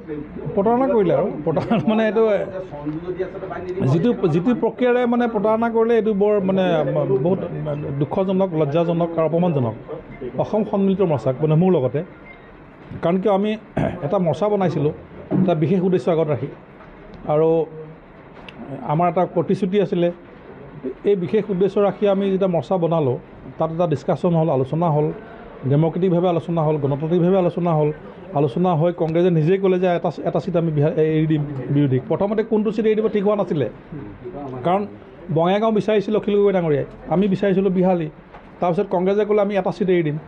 প্ৰতাৰণা কৰিলে আৰু প্ৰতাৰণা মানে এইটো যিটো প্ৰক্ৰিয়াৰে মানে প্ৰতাৰণা কৰিলে এইটো বৰ মানে বহুত দুখজনক, লজ্জাজনক আৰু অপমানজনক অসম সন্মিলিত মৰ্চাক মানে মোৰ লগতে। কাৰণ কিয় আমি এটা মৰ্চা বনাইছিলোঁ এটা বিশেষ উদ্দেশ্য আগত ৰাখি, আৰু আমাৰ এটা প্ৰতিশ্ৰুতি আছিলে। এই বিশেষ উদ্দেশ্য ৰাখি আমি যেতিয়া মৰ্চা বনালোঁ, তাত এটা ডিছকাশ্যন হ'ল, আলোচনা হ'ল, ডেম'ক্ৰেটিকভাৱে আলোচনা হ'ল, গণতান্ত্ৰিকভাৱে আলোচনা হ'ল। আলোচনা হৈ কংগ্ৰেছে নিজেই ক'লে যে এটা চিট আমি এৰি দিম বিৰোধীক। প্ৰথমতে কোনটো চিট এৰি দিব ঠিক হোৱা নাছিলে, কাৰণ বঙাইগাঁও বিচাৰিছিল অখিল গগৈ ডাঙৰীয়াই, আমি বিচাৰিছিলোঁ বিহালী। তাৰপিছত কংগ্ৰেছে ক'লে আমি এটা চিট এৰি দিম।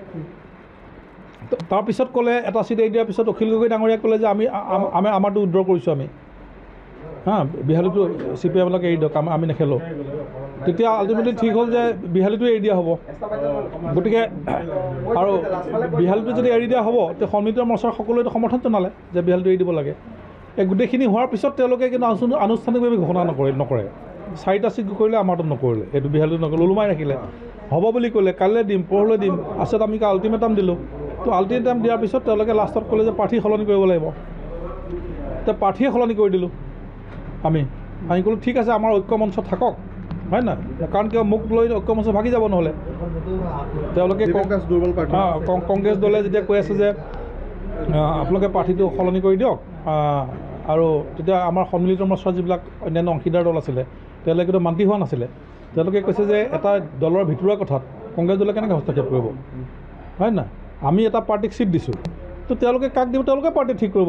তাৰপিছত ক'লে এটা চিট এৰি দিয়াৰ পিছত অখিল গগৈ ডাঙৰীয়াই ক'লে যে আমি আমাৰটো উইথড্ৰ কৰিছোঁ আমি, বিহালীটো CPM-লৈকে এৰি দিয়ক, আমি নেখেলোঁ। তেতিয়া আল্টিমেটলি ঠিক হ'ল যে বিহালীটো এৰি দিয়া হ'ব। গতিকে আৰু বিহালীটো যদি এৰি দিয়া হ'ব, তেতিয়া সন্মিলিত মৰ্চাৰ সকলোৱে সমৰ্থন জনালে যে বিহালীটো এৰি দিব লাগে। এই গোটেইখিনি হোৱাৰ পিছত তেওঁলোকে কিন্তু আনুষ্ঠানিকভাৱে ঘোষণা নকৰে। 4টা চিট কৰিলে, আমাৰটো নকৰিলে, এইটো বিহালীটো নকৰিলে, ওলোমাই ৰাখিলে। হ'ব বুলি ক'লে, কাইলৈ দিম, পৰহিলৈ দিম, পাছত আমি আল্টিমেটাম দিলোঁ। তো আল্টিমেটাম দিয়াৰ পিছত তেওঁলোকে লাষ্টত ক'লে যে প্ৰাৰ্থী সলনি কৰিব লাগিব। এতিয়া প্ৰাৰ্থীয়ে সলনি কৰি দিলোঁ। আমি ক'লোঁ ঠিক আছে, আমাৰ ঐক্য মঞ্চ থাকক, হয় নহয়? কাৰণ কিয় মোক লৈ ঐক্য মঞ্চ ভাগি যাব নহ'লে। তেওঁলোকে কংগ্ৰেছ দলে যেতিয়া কৈ আছে যে আপোনালোকে প্ৰাৰ্থীটো সলনি কৰি দিয়ক, আৰু তেতিয়া আমাৰ সন্মিলিত মৰ্চাৰ যিবিলাক অন্যান্য অংশীদাৰ দল আছিলে তেওঁলোকেতো মান্তি হোৱা নাছিলে। তেওঁলোকে কৈছে যে এটা দলৰ ভিতৰুৱা কথাত কংগ্ৰেছ দলে কেনেকৈ হস্তক্ষেপ কৰিব, হয় নহয়? আমি এটা পাৰ্টিক চিট দিছোঁ, তো তেওঁলোকে কাক দিব, তেওঁলোকে পাৰ্টি ঠিক কৰিব।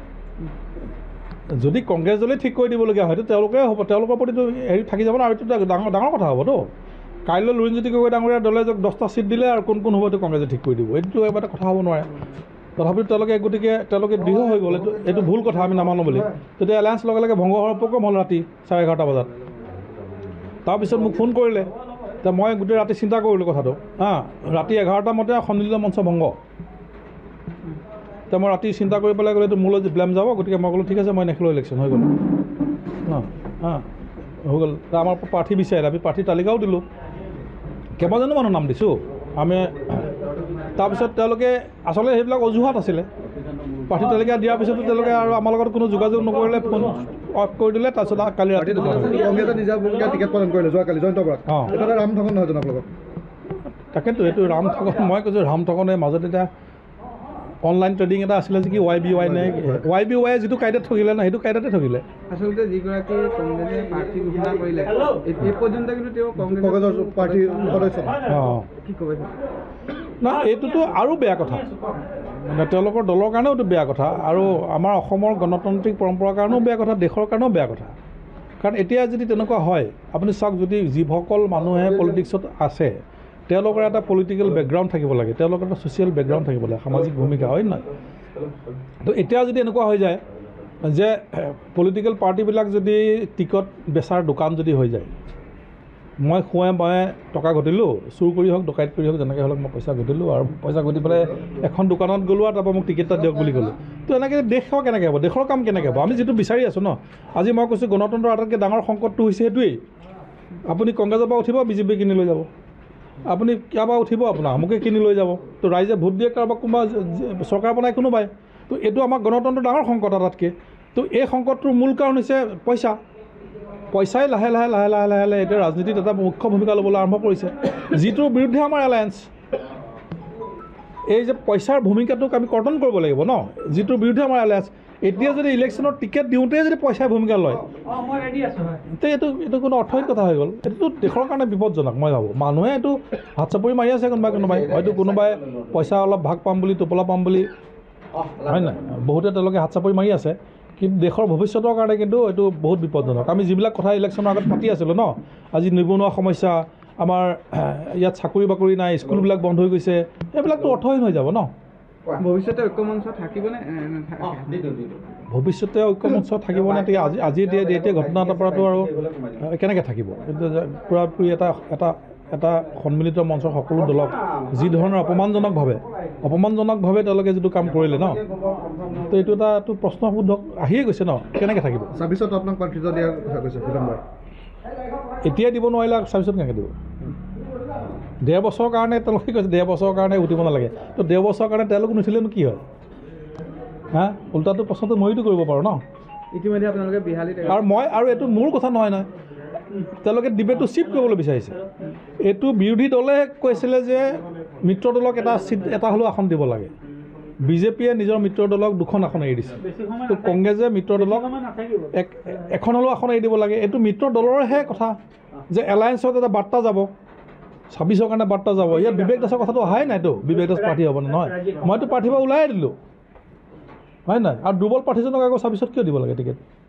যদি কংগ্ৰেছ দলেই ঠিক কৰি দিবলগীয়া হয়তো তেওঁলোকে হ'ব, তেওঁলোকৰ প্ৰতিটো হেৰি থাকি যাব না, আৰু এইটো ডাঙৰ কথা হ'বতো। কাইলৈ লুৰিণজ্যোতি গগৈ ডাঙৰীয়া দলে 10টা চিট দিলে আৰু কোন হ'ব এইটো কংগ্ৰেছে ঠিক কৰি দিব, এইটো এটা কথা হ'ব নোৱাৰে। তথাপিও তেওঁলোকে দৃঢ় হৈ গ'ল, এইটো ভুল কথা, আমি নামানো বুলি। তেতিয়া এলায়েন্স লগে লগে ভংগ হোৱাৰ উপক্ৰম হ'ল ৰাতি 11:30 বজাত। তাৰপিছত মোক ফোন কৰিলে, এতিয়া মই গোটেই ৰাতি চিন্তা কৰিলোঁ কথাটো। ৰাতি 11টা মতে সন্মিলিত মঞ্চ ভংগ। এতিয়া মই ৰাতি চিন্তা কৰি পেলাই গ'লে এইটো মোলৈ ব্লেম যাব, গতিকে মই ক'লোঁ ঠিক আছে, মই নেখেলোঁ, ইলেকশ্যন হৈ গ'ল। হৈ গ'ল। আমাৰ প্ৰাৰ্থী বিচাৰিলে, আমি প্ৰাৰ্থীৰ তালিকাও দিলোঁ, কেইবাজনো মানুহ নাম দিছোঁ আমি। তাৰপিছত তেওঁলোকে আচলতে সেইবিলাক অজুহাত আছিলে। প্ৰাৰ্থী তালিকা দিয়াৰ পিছতো তেওঁলোকে আৰু আমাৰ লগত কোনো যোগাযোগ নকৰিলে, ফোন অফ কৰি দিলে। তাৰপিছত কালি ৰাতি কংগ্ৰেছে নিজাববীয়াকৈ টিকেট প্ৰদান কৰিলে যোৱাকালি জয়ন্ত বৰাক। এটা ৰাম ঠগন নহয় জনাব লগত। তাকেতো এইটো ৰাম ঠগন, মই কৈছোঁ ৰাম ঠগনে মাজত এতিয়া অনলাইন ট্ৰেডিং এটা আছিলে যে কি YBY নে YBY যিটো কাইডাত ঠগিলে না, সেইটো কাইডাতে ঠগিলে। আচলতে যিগৰাকী কংগ্ৰেছে প্ৰাৰ্থী ঘোষণা কৰিলে এই পৰ্যন্ত কিন্তু তেওঁ কংগ্ৰেছৰ পাৰ্টীৰ সদস্য। কি ক'ব না, এইটোতো আৰু বেয়া কথা, মানে তেওঁলোকৰ দলৰ কাৰণেও এইটো বেয়া কথা, আৰু আমাৰ অসমৰ গণতান্ত্ৰিক পৰম্পৰাৰ কাৰণেও বেয়া কথা, দেশৰ কাৰণেও বেয়া কথা। কাৰণ এতিয়া যদি তেনেকুৱা হয়, আপুনি চাওক, যদি যিসকল মানুহে পলিটিক্সত আছে তেওঁলোকৰ এটা পলিটিকেল বেকগ্ৰাউণ্ড থাকিব লাগে, তেওঁলোকৰ এটা ছ'চিয়েল বেকগ্ৰাউণ্ড থাকিব লাগে, সামাজিক ভূমিকা, হয় নহয়? তো এতিয়া যদি এনেকুৱা হৈ যায় যে পলিটিকেল পাৰ্টিবিলাক যদি টিকট বেচাৰ দোকান যদি হৈ যায়, মই টকা ঘটিলোঁ, চুৰ কৰি হওক, ডকাইত কৰি হওক, যেনেকৈ হ'লেও মই পইচা ঘটিলোঁ, আৰু পইচা ঘটি পেলাই এখন দোকানত গ'লোঁ, আৰু তাৰপৰা মোক টিকেট এটা দিয়ক বুলি ক'লোঁ। তো এনেকৈ দেশ কেনেকৈ হ'ব, দেশৰ কাম কেনেকৈ হ'ব? আমি যিটো বিচাৰি আছোঁ ন, আজি মই কৈছোঁ গণতন্ত্ৰৰ আটাইতকৈ ডাঙৰ সংকটটো হৈছে সেইটোৱেই। আপুনি কংগ্ৰেছৰ পৰা উঠিব, বিজেপি কিনি লৈ যাব, আপুনি কাৰোবাৰ উঠিব, আপোনাৰ আমুকে কিনি লৈ যাব। তো ৰাইজে ভোট দিয়ে কাৰোবাক, কোনোবা চৰকাৰ বনাই কোনোবাই। তো এইটো আমাৰ গণতন্ত্ৰৰ ডাঙৰ সংকট আটাইতকৈ। তো এই সংকটটোৰ মূল কাৰণ হৈছে পইচাই লাহে লাহে এতিয়া ৰাজনীতিত এটা মুখ্য ভূমিকা ল'বলৈ আৰম্ভ কৰিছে, যিটোৰ বিৰুদ্ধে আমাৰ এলায়েন্স। এই যে পইচাৰ ভূমিকাটোক আমি কৰ্তন কৰিব লাগিব ন, যিটোৰ বিৰুদ্ধে আমাৰ এলায়েন্স। এতিয়া যদি ইলেকশ্যনৰ টিকেট দিওঁতেই যদি পইচাৰ ভূমিকা লয়, তে এইটো কোনো অৰ্থহীন কথা হৈ গ'ল। এইটোতো দেশৰ কাৰণে বিপদজনক, মই ভাবোঁ। মানুহে এইটো হাত চাপৰি মাৰি আছে, কোনোবাই হয়তো কোনোবাই পইচা অলপ ভাগ পাম বুলি, টোপোলা পাম বুলি, হয় নাই? বহুতে তেওঁলোকে হাত চাপৰি মাৰি আছে, কিন্তু দেশৰ ভৱিষ্যতৰ কাৰণে কিন্তু এইটো বহুত বিপদজনক। আমি যিবিলাক কথা ইলেকশ্যনৰ আগত পাতি আছিলোঁ ন, আজি নিবনুৱা সমস্যা, আমাৰ ইয়াত চাকৰি বাকৰি নাই, স্কুলবিলাক বন্ধ হৈ গৈছে, এইবিলাকতো অৰ্থহীন হৈ যাব ন। ভৱিষ্যতে ঐক্যমঞ্চ থাকিবনে? ভৱিষ্যতে ঐক্যমঞ্চ থাকিবনে? আজি এতিয়া ঘটনা এটাৰ পৰাতো আৰু কেনেকৈ থাকিব? কিন্তু পূৰাপূৰি এটা সন্মিলিত মঞ্চৰ সকলো দলক যি ধৰণৰ অপমানজনকভাৱে তেওঁলোকে যিটো কাম কৰিলে ন, তো এইটো এটা প্ৰশ্নবোধক আহিয়ে গৈছে ন, কেনেকৈ থাকিব? 26ত আপোনাক প্ৰাৰ্থিত্ব দিয়াৰ কথা কৈছে বিলম্বই। এতিয়াই দিব নোৱাৰিলে 26ত কেনেকৈ দিব? 1.5 বছৰৰ কাৰণে তেওঁলোকে কৈছে, 1.5 বছৰৰ কাৰণে উঠিব নালাগে। তো 1.5 বছৰৰ কাৰণে তেওঁলোক নুঠিলেনো কি হয়? হা উল্টাটো প্ৰশ্নটো মইতো কৰিব পাৰোঁ ন ইতিমধ্যে আপোনালোকে বিহালীত আৰু মই আৰু এইটো মোৰ কথা নহয় নহয় তেওঁলোকে ডিবেটটো চিফ্ট কৰিবলৈ বিচাৰিছে এইটো বিৰোধী দলে কৈছিলে যে মিত্ৰ দলক এটা হ'লেও আসন দিব লাগে বিজেপিয়ে নিজৰ মিত্ৰ দলক 2খন আসন এৰি দিছে তো কংগ্ৰেছে মিত্ৰ দলক এখন হ'লেও আসন এৰি দিব লাগে এইটো মিত্ৰ দলৰহে কথা যে এলায়েন্সত এটা বাৰ্তা যাব 26ৰ কাৰণে বাৰ্তা যাব ইয়াত বিবেক দাসৰ কথাটো অহাই নাইতো বিবেক দাস প্ৰাৰ্থী হ'ব নহয় মইতো প্ৰাৰ্থীৰ পৰা ওলাই দিলোঁ হয় নাই আৰু দুৰ্বল প্ৰাৰ্থীজনক আকৌ 26ত কিয় দিব লাগে টিকেট